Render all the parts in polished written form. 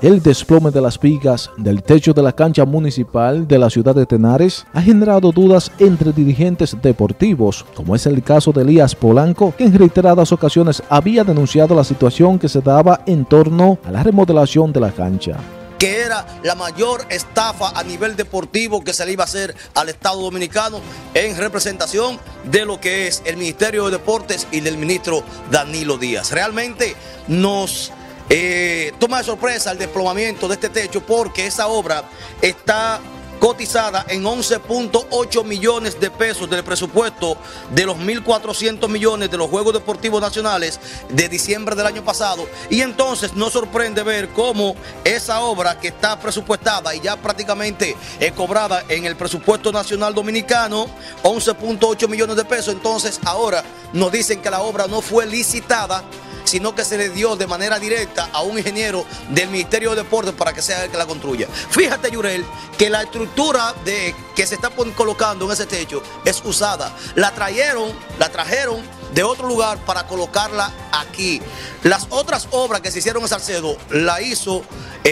El desplome de las vigas del techo de la cancha municipal de la ciudad de Tenares ha generado dudas entre dirigentes deportivos, como es el caso de Elías Polanco, que en reiteradas ocasiones había denunciado la situación que se daba en torno a la remodelación de la cancha, que era la mayor estafa a nivel deportivo que se le iba a hacer al Estado Dominicano en representación de lo que es el Ministerio de Deportes y del ministro Danilo Díaz. Realmente nos toma de sorpresa el desplomamiento de este techo, porque esa obra está cotizada en 11.8 millones de pesos del presupuesto de los 1.400 millones de los Juegos Deportivos Nacionales de diciembre del año pasado. Y entonces nos sorprende ver cómo esa obra, que está presupuestada y ya prácticamente cobrada en el presupuesto nacional dominicano, 11.8 millones de pesos, entonces ahora nos dicen que la obra no fue licitada, sino que se le dio de manera directa a un ingeniero del Ministerio de Deportes para que sea el que la construya. Fíjate, Yurel, que la estructura que se está colocando en ese techo es usada. La trajeron de otro lugar para colocarla aquí. Las otras obras que se hicieron en Salcedo la hizo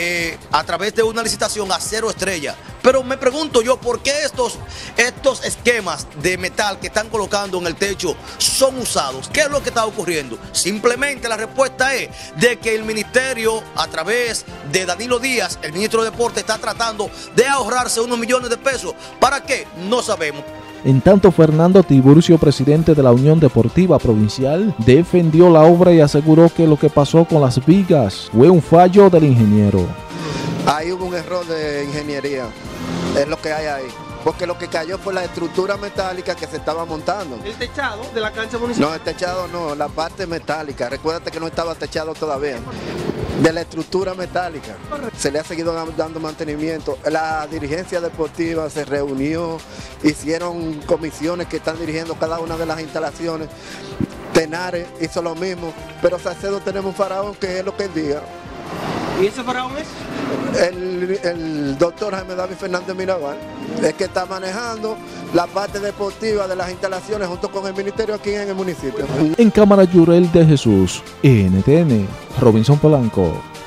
a través de una licitación a Cero Estrella. Pero me pregunto yo, ¿por qué estos esquemas de metal que están colocando en el techo son usados? ¿Qué es lo que está ocurriendo? Simplemente la respuesta es de que el ministerio, a través de Danilo Díaz, el ministro de Deportes, está tratando de ahorrarse unos millones de pesos. ¿Para qué? No sabemos. En tanto, Fernando Tiburcio, presidente de la Unión Deportiva Provincial, defendió la obra y aseguró que lo que pasó con las vigas fue un fallo del ingeniero. Ahí hubo un error de ingeniería, es lo que hay ahí, porque lo que cayó fue la estructura metálica que se estaba montando. ¿El techado de la cancha municipal? No, el techado no, la parte metálica, recuérdate que no estaba techado todavía. De la estructura metálica. Se le ha seguido dando mantenimiento. La dirigencia deportiva se reunió, hicieron comisiones que están dirigiendo cada una de las instalaciones. Tenares hizo lo mismo, pero Salcedo tenemos un faraón que es lo que él diga. ¿Y ese faraón es? El doctor Jaime David Fernández Mirabal, es que está manejando la parte deportiva de las instalaciones junto con el ministerio aquí en el municipio. En cámara, Yurel de Jesús, NTN, Robinson Polanco.